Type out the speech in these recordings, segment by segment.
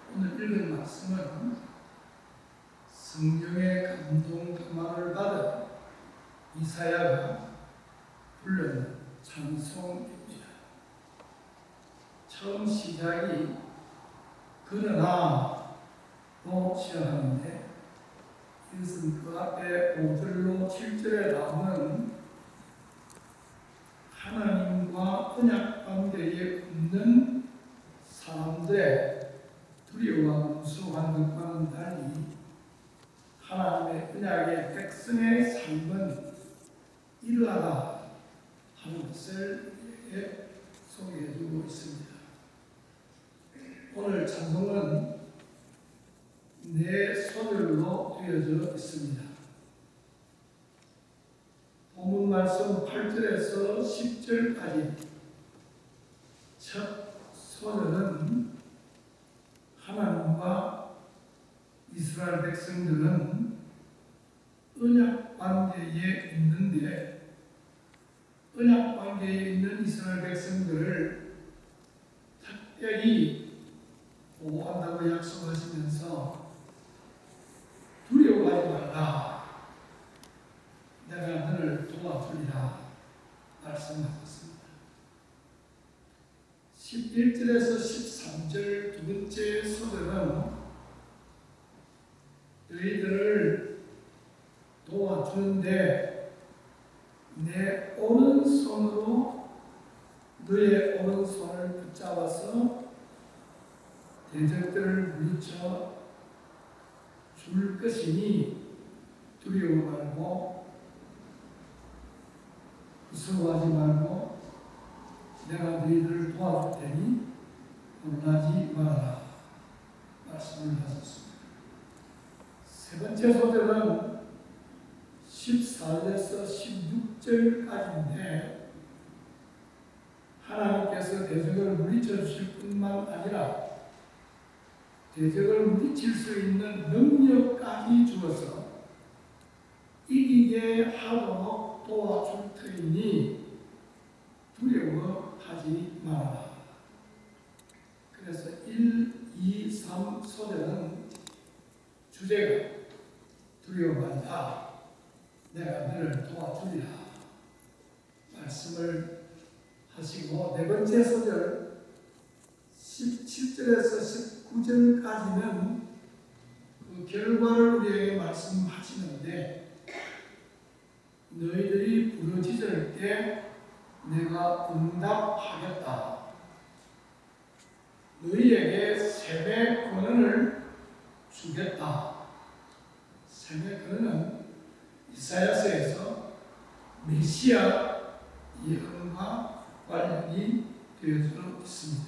오늘 읽은 말씀은 성경의 감동 감화를 받은 이사야가 부른 찬송입니다. 처음 시작이 그러나로 시작하는데 이것은 그 앞에 5절로 7절에 나오는 하나님과 언약 관계에 없는 사람들의 두려워와 무서워하는 것과는 달리 하나님의 언약의 백성의 삶은 이러하다 하는 것을 소개해주고 있습니다. 오늘 찬송은 네 소절로 되어져 있습니다. 본문 말씀 8절에서 10절까지 첫 소절은 하나님과 이스라엘 백성들은 언약 관계에 있는데 언약 관계에 있는 이스라엘 백성들을 특별히 보호한다고 약속하시면서 두려워하지 말라, 내가 너를 도와주리라 말씀하셨습니다. 11절에서 13절 두 번째 소절은 너희들을 도와주는데 내 오른손으로 너의 오른손을 붙잡아서 대적들을 물리쳐 줄 것이니 두려워 말고 무서워하지 말고 내가 너희들을 도와줄 테니 놀라지 말아라 말씀을 하셨습니다. 세 번째 소절은 14절에서 16절까지인데 하나님께서 대적을 물리쳐 주실 뿐만 아니라 대적을 물리칠 수 있는 능력까지 주어서 이기게 하도록 도와줄 터이니 두려워하지 말아라. 그래서 1, 2, 3 소절은 주제가 두려워한다, 내가 너를 도와주리라 말씀을 하시고, 네 번째 소절 17절에서 19절까지는 그 결과를 우리에게 말씀하시는데 너희들이 부르짖을 때 내가 응답하겠다, 너희에게 셈의 권한을 주겠다. 셈의 권한은 이사야서에서 메시아 예언과 관련이 되어져 있습니다.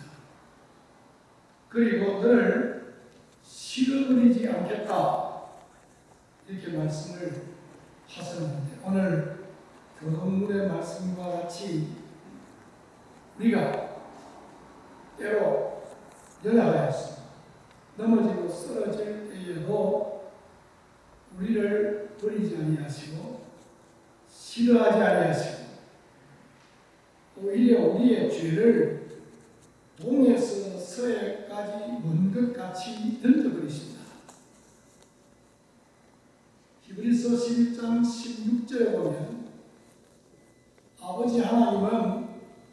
그리고 너를 실어버리지 않겠다 이렇게 말씀을 하셨는데, 오늘 교동문의 말씀과 같이 우리가 때로 연약하였습니다. 넘어지고 쓰러질 때에도 우리를 버리지 아니하시고 싫어하지 아니하시고 오히려 우리의 죄를 동에서 서해까지 먼 것 같이 던져버리십니다. 히브리서 11장 16절에 보면 아버지 하나님은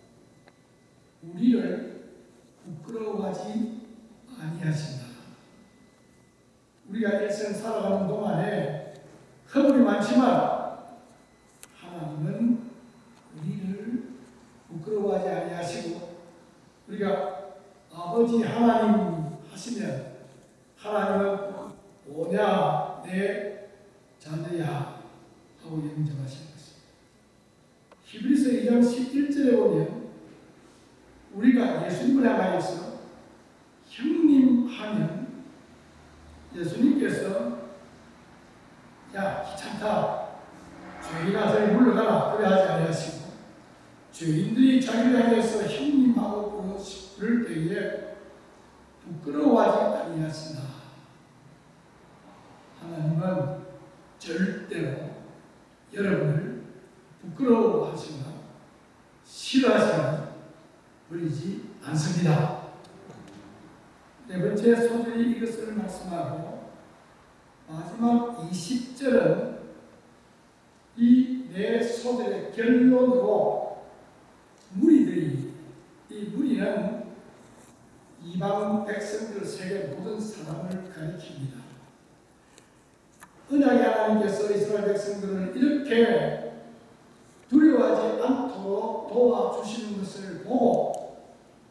우리를 부끄러워하지 아니하신다. 우리가 일생 살아가는 동안에 허물이 많지만 하나님은 우리를 부끄러워하지 아니하시고, 우리가 아버지 하나님 하시면 하나님은 오냐 내 자녀야 하고 인정하시는 것입니다. 히브리서 2장 11절에 보면 우리가 예수님을 향하여서 형님 하면 예수님께서 야 귀찮다, 죄인아 저리 물러가라 그래 하지 아니하시고, 죄인들이 자기를 향해서 형님하고 부를 때에 부끄러워하지 아니하시나. 하나님은 절대로 여러분을 부끄러워하시거나 싫어하시거나 버리지 않습니다. 네 번째 소절이 이것을 말씀하고 마지막 20절은 이 네 소절의 결론으로 무리들이, 이 무리는 이방 백성들, 세계 모든 사람을 가리킵니다. 언약의 하나님께서 이스라엘 백성들을 이렇게 두려워하지 않도록 도와주시는 것을 보고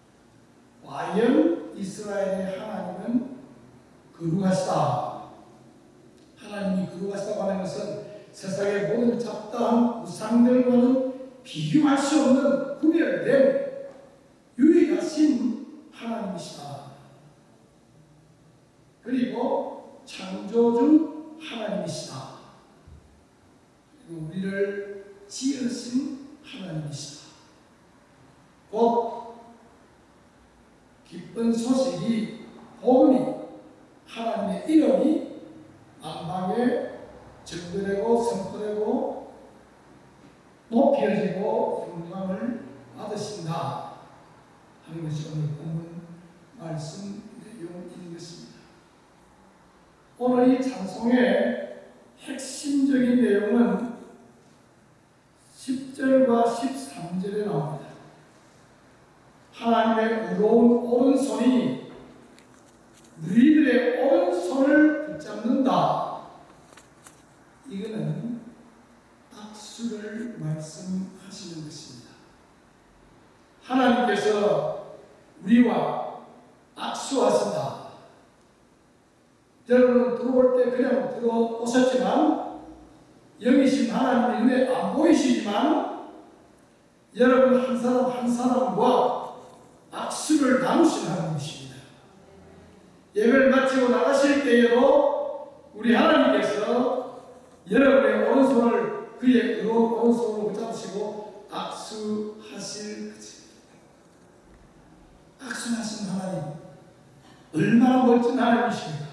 과연 이스라엘의 하나님은 거룩하시다. 하나님이 거룩하시다고 하는 것은 세상의 모든 잡다한 우상들과는 비교할 수 없는 구별된 유일하신 하나님이시다. 그리고 창조주 하나님이시다. 그리고 우리를 지으신 하나님이시다. 곧 기쁜 소식이, 복음이, 하나님의 이름이 만방에 전도되고 선포되고 높여지고 영광을 받으신다 하는 것이 오늘 본문 말씀 내용인 것입니다. 오늘 이 찬송의 핵심적인 내용은 10절과 13절에 나옵니다. 하나님의 의로운 오른손이 너희들의 오른손을 붙잡는다. 이거는 악수를 말씀하시는 것입니다. 하나님께서 우리와 악수하신다. 여러분은 들어올 때 그냥 들어오셨지만 영이신 하나님의 눈에 안 보이시지만 여러분 한 사람 한 사람과 악수를 나누신 하나님이십니다. 예배를 마치고 나가실 때에도 우리 하나님께서 여러분의 오른손을 그의 의로운 오른손으로 붙잡으시고 악수하실 것입니다. 악수하신 하나님, 얼마나 멋진 하나님이십니까?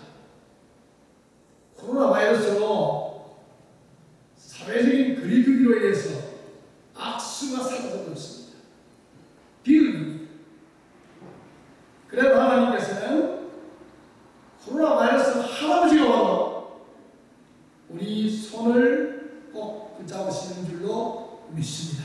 코로나 바이러스로 사회적인 거리두기로 인해서 악수가 사라져버렸습니다. 비극입니다. 그래도 하나님께서는 코로나 바이러스 할아버지가 와도 우리 손을 꼭 붙잡으시는 줄로 믿습니다.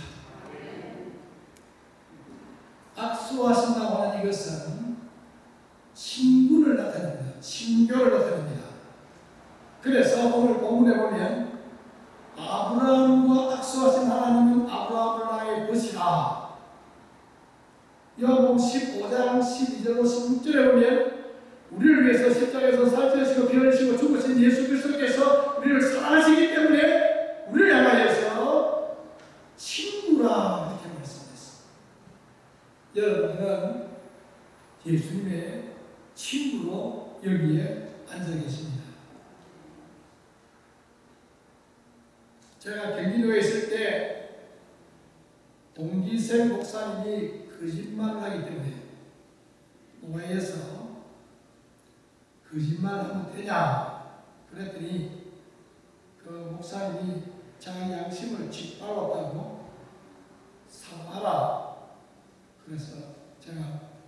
악수하신다고 하는 이것은 친구를 나타냅니다. 친교를 나타냅니다. 그래서 오늘 본문에 보면 아브라함과 악수하신 하나님은 아브라함을 나의 벗이라. 요한복음 15장 12절로 16절에 보면 우리를 위해서 십자가에서 살찌우시고 피 흘리시고 죽으신 예수 그리스도께서 우리를 사랑하시기 때문에 우리를 향하여서 친구라 이렇게 말씀했습니다. 여러분은 예수님의 친구로 여기에 앉아 계십니다. 제가 경기도에 있을 때 동기생 목사님이 거짓말을 하기 때문에 교회에서 거짓말하면 되냐 그랬더니 그 목사님이 자기 양심을 짓밟았다고 사과하라. 그래서 제가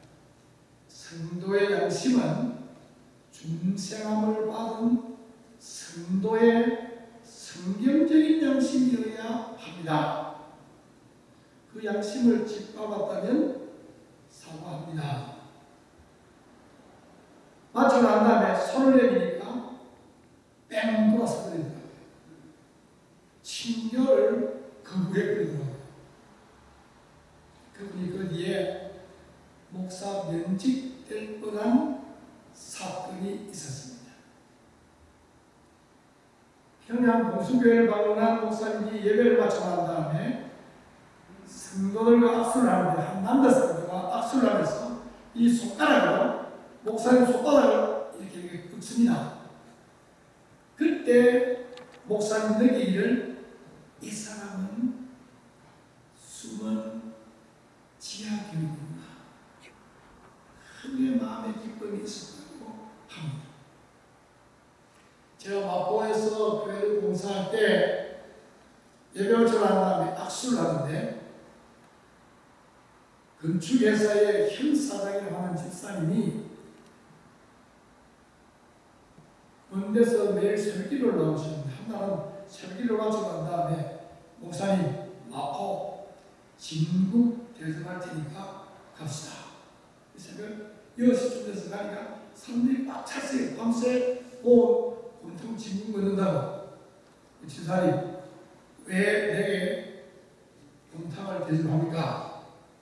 성도의 양심은 중생함을 받은 성도의 성경적인 양심이어야 합니다. 그 양심을 짓밟았다면 사과합니다. 마치고 난 다음에 손을 내미니까 뺑 돌아서 버리더라고요. 친교를 거부해버리더라고요. 그분이 그 뒤에 목사 면직될 뻔한 사건이 있었습니다. 평양 공수교회를 방문한 목사님이 예배를 마치고 난 다음에 성도들과 악수를 하는데 한 남자 성도가 악수를 하면서 이 손가락으로 목사님 손바닥을 이렇게 긋습니다. 그때 목사님 느끼기를 이 사람은 숨은 지하교육이구나. 크게 마음의 기쁨이 있었다고 합니다. 제가 마포에서 교회를 봉사할 때 예배를 한 다음에 악수를 하는데 건축회사의 현 사장이라고 하는 집사님이 데서 매일 새벽기도를 나오시는데 한날은 새벽기도를 마치고 난 다음에 목사님 마포 진국 대접할 테니까 갑시다. 새벽 6시쯤 돼서 가니까 사람들이 꽉 찼어요. 밤새 온통 진국 걷는다고. 지사님 왜 내게 곰탕을 대접합니까?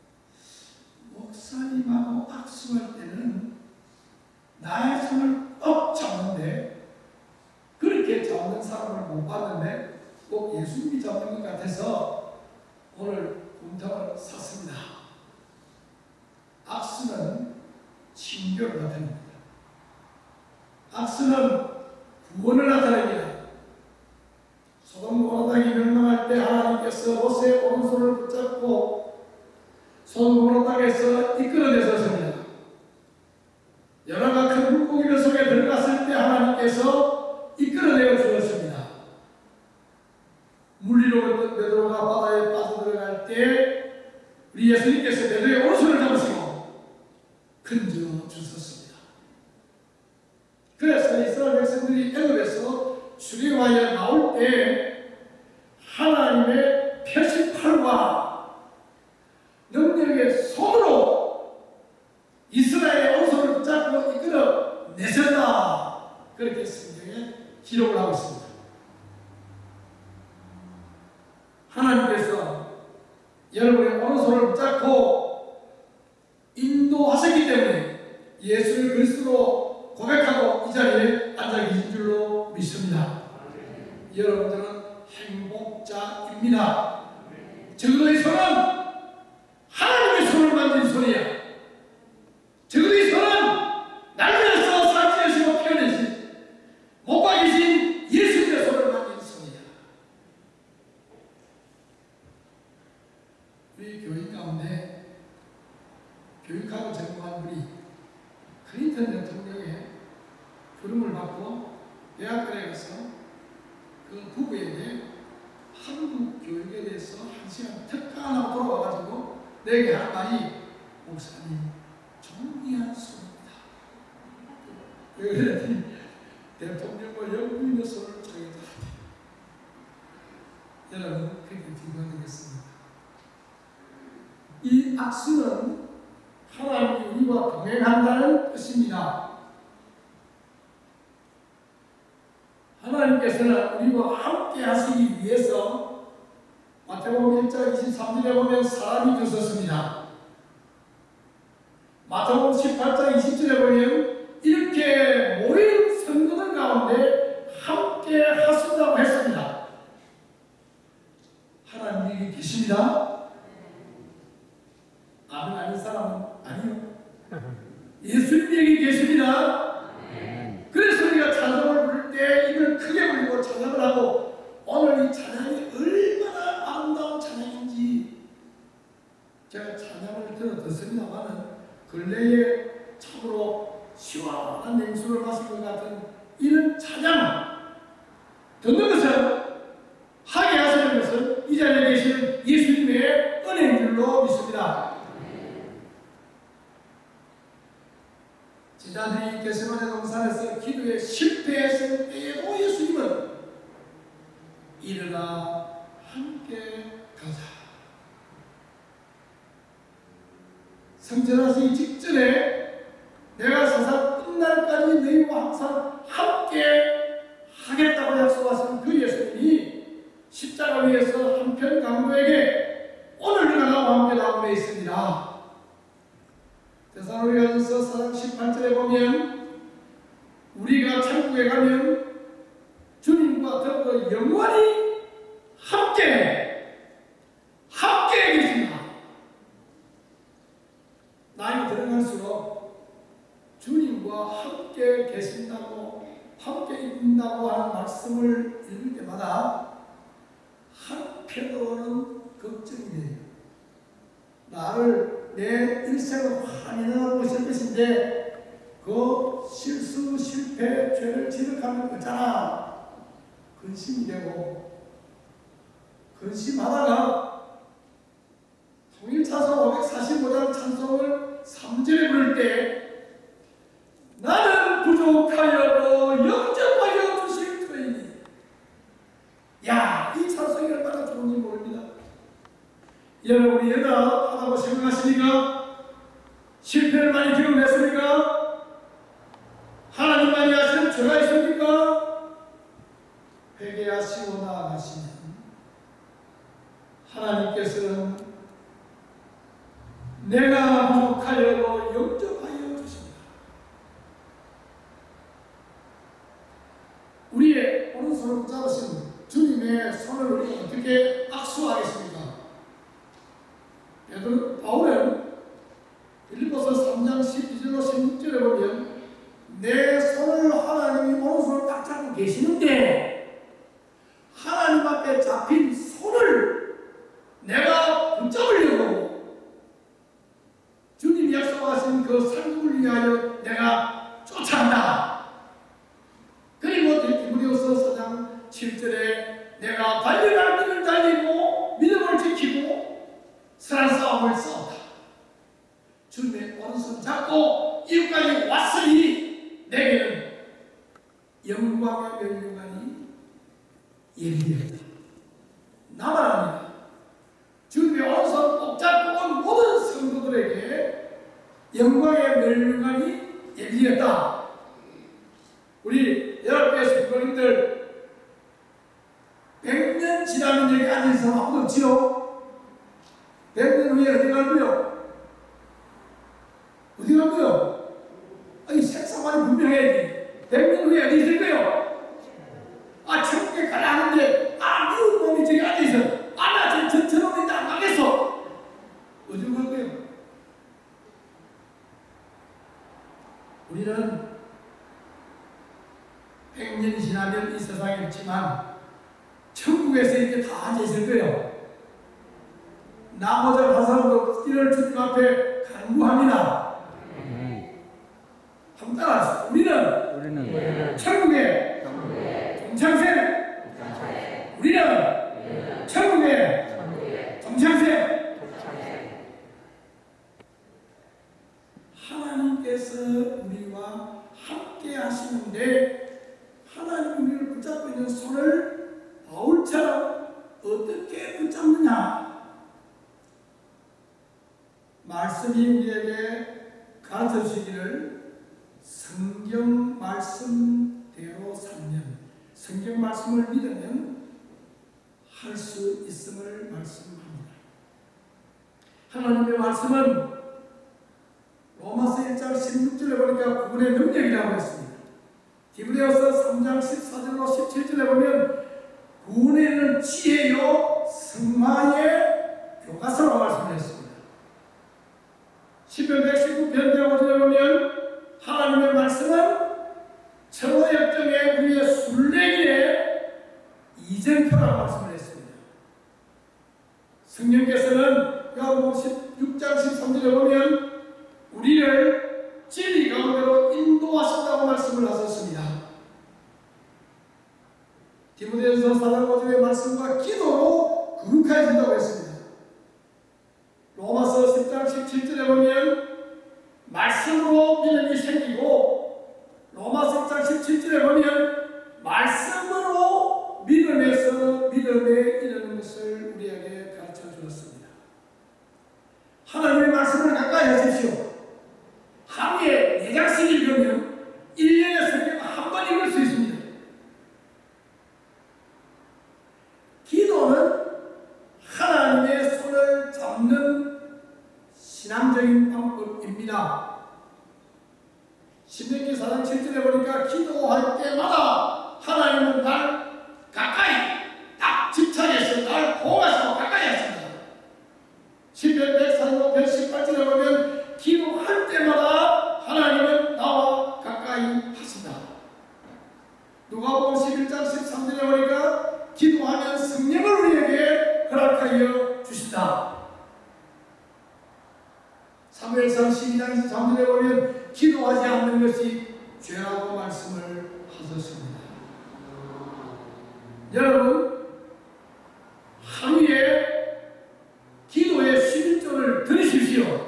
목사님하고 악수할 때는 나의 손을 꼭 잡는데 그렇게 잡는 사람을 못 봤는데 꼭 예수님이 잡는 것 같아서 오늘 곰탕을 샀습니다. 악수는 친교를 나타냅니다. 악수는 구원을 나타냅니다. 소돔 고모라당이 멸망할 때 하나님께서 롯의 오른손을 붙잡고 소돔 고모라 땅에서 이끌어내셨습니다. 여러가 큰 물고기들 속에 들어갔을 때 하나님께서 이끌어내어 주었습니다. 물리로 베드로가 바다에 빠져들어갈 때 우리 예수님께서 베드로의 오른손을 잡으시고 건져 주셨습니다. 그래서 이스라엘 백성들이 애굽에서 출애굽하여 나올 때 하나님의 표시팔과 능력의 손으로 이스라엘의 오른손을 붙잡고 이끌어 내셨다. 그렇게 성경에 기록을 하고 있습니다. 하나님께서 여러분의 오른손을 붙잡고 인도하셨기 때문에 예수를 그리스도로 고백하고 이 자리에 앉아 계신 줄로 믿습니다. 여러분들은 행복자입니다. 적어도 이 손은 하나님의 손을 만진 손이야. 적어도 이 손은 날려서 살찌우시고 피어내신 못 박이신 예수님의 손을 만진 손이야. 우리 교인 가운데 교육하고 전공한 분이 클린턴 대통령의 부름을 받고 대학교에 가서 그 부부에게 한국 교육에 대해서 한 시간 특강하고 돌아와가지고 내게 한 말이 목사님 존귀한 손입니다. 왜 그랬더니 대통령과 영부인의 손을 저에게 여러분 그렇게 비교하겠습니다. 이 악수는 하나님이 우리와 동행한다는 뜻입니다. 하나님께서는 우리와 함께 하시기 위해서 마태복음 1장 23절에 보면 사람이 주셨습니다. 마태복음 18장 20절에 보면 이렇게 모인 성도들 가운데 함께 하신다고 했습니다. 하나님이 계십니다. 아멘 아닌 사람은 아니요. 예수님이 여기 계십니다. 그래서 우리가 찬양을 부를 때 입을 크게 벌리고 찬양을 하고 오늘 이 찬양이 얼마나 아름다운 찬양인지 제가 찬양을 들었습니다만은 근래에 참으로 시원한 냉수를 마실 것 같은 이런 찬양 듣는 것은 하게 하시는 것은 이 자리에 계시는 예수님의 은혜인 줄로 믿습니다. 제자들이 겟세마네 동산에서 기도에 실패했을 때에도 예수님은 일어나 함께 가자. 성전하시기 직전에 내가 세상 끝날까지 너희와 항상 함께 하겠다고 약속하신 그 예수님이 십자가 위에서 한편 강도에게 오늘 나와 함께 나오고 있습니다. 데살로니가전서 4장 18절에 보면 우리가 천국에 가면 주님과 더불어 영원히 함께 계십니다. 나이가 들어갈수록 주님과 함께 계신다고 함께 있다고 하는 말씀을 읽을 때마다 한편으로는 걱정이 돼요. 나를 내 일생을 환인하고 있을 것인데 그 실수, 실패, 죄를 지적하는 거잖아. 근심이 되고 근심하다가 통일차서 545장 찬송을 3절에 부를 때 나는 부족하여도 영접하여 여러분이 여자하다고 생각하십니까? 실패를 많이 경험했습니까? 하나님만이 하시는 죄가 있습니까? 회개하시고 나아가시면 하나님께서는 내가 부족하여도 영접하여 주십니다. 우리의 오른손을 붙잡으신 주님의 손을 우리가 어떻게 악수하겠습니까? 바울은 빌립보서 3장 12절로 16절에 보면 내 손을 하나님이 오른손을 딱 잡고 계시는데 하나님 앞에 잡힌 손을 내가 붙잡으려고 주님이 약속하신 그 상급을 위하여 내가 쫓아간다. 그리고 디모데후서 4장 7절에 내가 달려갈 길을 달리고 믿음을 지키고 선한 싸움을 싸웠다. 주님의 오른손 잡고 이웃까지 왔으니 내게는 영광의 멸류관이 예비되었다. 나만 아니라 주님의 오른손 꼭 잡고 온 모든 성도들에게 영광의 멸류관이 예비되었다. 우리 여러분의 성도님들 100년 지나면 여기 앉은 사람 아무도 없지요? 100년 후에 어디 갈거요? 어디 갈거요? 이 색상만이 분명해야지. 100년 후에 어디 있을까요? 천국에 가려 하는데 미운 놈이 저기 앉아있어. 나 저놈이 안 가겠어. 어디로 갈거요? 우리는 100년이 지나면 이 세상에 없지만 천국에서 이렇게 다 앉아있을 거예요. 나머지 한 사람도 이를 주님 앞에 간구합니다. 한번 따라하세요. 우리는 천국의 동창생. 우리는 천국의 동창생. 하나님께서 우리와 함께 하시는데 하나님 우리를 붙잡고 있는 손을 바울처럼 어떻게 붙잡느냐? 말씀이 우리에게 가르쳐 주시기를 성경 말씀대로 살면, 성경 말씀을 믿으면 할 수 있음을 말씀합니다. 하나님의 말씀은 로마서 1장 16절에 보니까 구원의 능력이라고 했습니다. 디모데후서 3장 14절로 17절에 보면 구원에는 지혜요 성마의 교과서라고 말씀했습니다. 시편 119편 105절에 보면 하나님의 말씀은 천하역정의 우리의 순례길의 이정표라고 말씀을 했습니다. 성령께서는 요한복음 16장 13절에 보면 우리를 진리 가운데로 인도하신다고 말씀을 하셨습니다. 디모데전서 4장 5절의 말씀과 기도로 거룩해진다고 했습니다. 로마서 10장 17절에 보면 말씀으로 믿음이 생기고 로마서 10장 17절에 보면 말씀으로 믿음에서 믿음에 이르는 것을 우리에게 가르쳐 주었습니다. 하나님의 말씀을 가까이 하십시오. 하루에 4장씩 읽으면 1년에 성경 한 번 읽을 수 있습니다. 기도는 하나님의 손을 잡는 신앙적인 방법입니다. 신명기 4장 7절에 보니까 기도할 때마다 하나님은 날 가까이 딱 집착해서 날 보호하시고 가까이 하십니다. 시편 145편 18절에 보면 기도할 때마다 하나님은 나와 가까이 하신다. 누가복음 11장 13절에 보니까 기도하면 성령을 우리에게 허락하여 주신다. 사무엘상 12장 23절에 보면 기도하지 않는 것이 죄라고 말씀을 하셨습니다. 여러분, 하루에 기도의 11조를 들으십시오.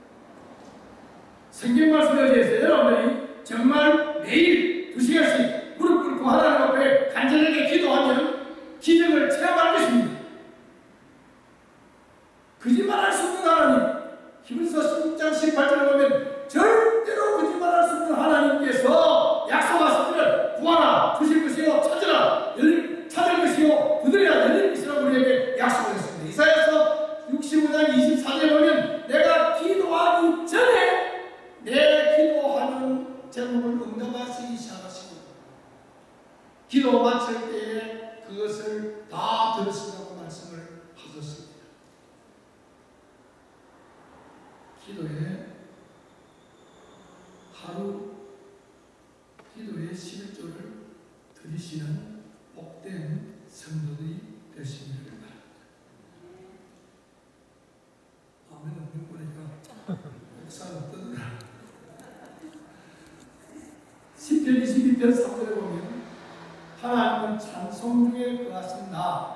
성경 말씀에 대해서 여러분들이 정말 매일 2시간씩 무릎 꿇고 하나님 앞에 간절하게 기도하면 기적을 체험할 것입니다. 그 제목을 응답하시기 시작하시고 기도 마칠 때에 그것을 다 들으신다고 말씀을 하셨습니다. 기도에 하루 기도의 11조를 드리시는 복된 성도들이 되시기를 바랍니다. 아멘 없는 거니까 목사는 뜨더라. 10편 22편 3절에 보면 하나님은 찬송 중에 거하신다.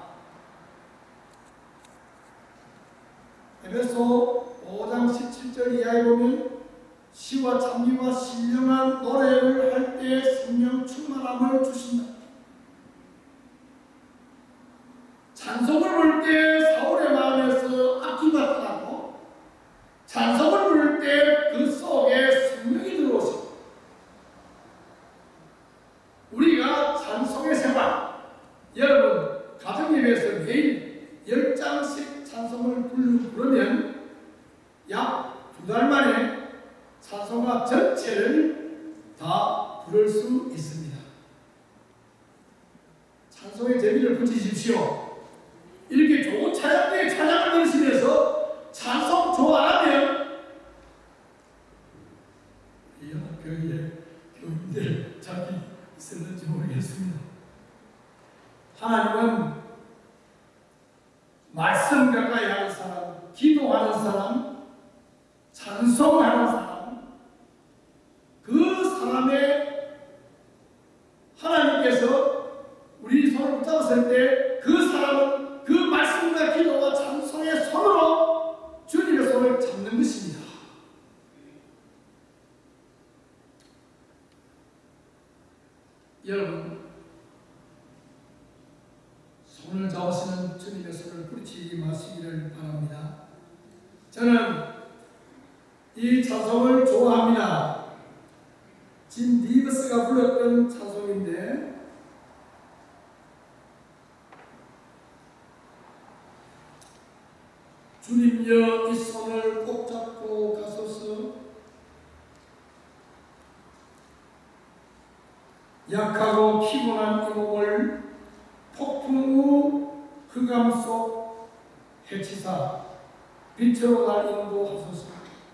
에베소 5장 17절 이하에 보면 시와 찬미와 신령한 노래를 할 때 성령 충만함을 주신다. 찬송을 부를 때 사울의 마음에서 악기가 떠나고 찬송을 부를 때 그 속에 성령이 들어오시고 우리가 찬송의 생활, 여러분 가정예배에서 매일 10장씩 찬송을 부르면 약 2달 만에 찬송가 전체를 다 부를 수 있습니다. 찬송의 재미를 붙이십시오. 이렇게 좋은 찬양대에 찬양을 들으시면서 찬송 좋아하면 이 연합교회에 교인들 자기 있었는지 모르겠습니다. 하나님은 말씀 가까이 하는 사람, 기도하는 사람, 찬송하는 사람, 그 사람의 하나님께서 우리 손을 붙잡았을 때 그 사람은 그 말씀과 기도와 찬송의 손으로 주님의 손을 잡는 것입니다. 여러분, 손을 잡으시는 주님의 손을 뿌리치지 마시기를 바랍니다. 저는 이 찬송을 좋아합니다. 진 리버스가 불렀던 찬송인데 주님여 이 손을 꼭 잡고 가소서. 약하고 피곤한 이 몸을 폭풍 후 흑암 속 해치사 빛으로 날 인도하소서.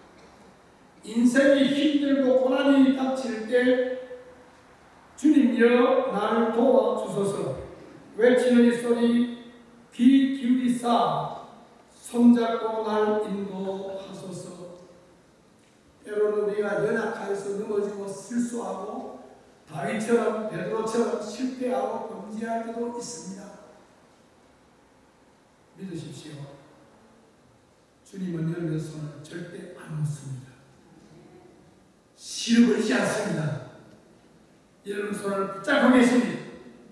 인생이 힘들고 고난이 닥칠 때 주님여 나를 도와주소서. 외치는 이 소리 귀 기울이사 손잡고 날 인도하소서. 때로는 우리가 연약하여서 넘어지고 실수하고 다윗처럼 베드로처럼 실패하고 범죄할 때도 있습니다. 믿으십시오. 주님은 여러분의 손을 절대 안 놓습니다. 실어버리지 않습니다. 여러분 손을 붙잡고 계십니다.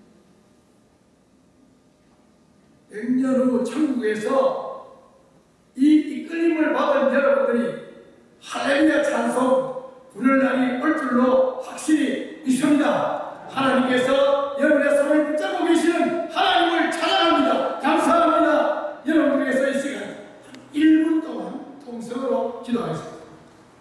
100년 후 천국에서 이 이끌림을 받은 여러분들이 할렐루야 찬송 부를 날이 올 줄로 확실히 믿습니다. 하나님께서 여러분의 손을 붙잡고 계시는 하나님을 찬양합니다. 감사합니다. 여러분들께서 이 시간 1분 동안 통성으로 기도하겠습니다.